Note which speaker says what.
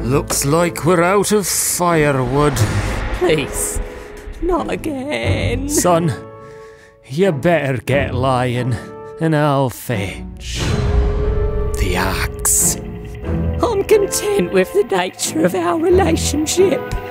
Speaker 1: Looks like we're out of firewood.
Speaker 2: Please, not again.
Speaker 1: Son, you better get lying, and I'll fetch the axe.
Speaker 2: I'm content with the nature of our relationship.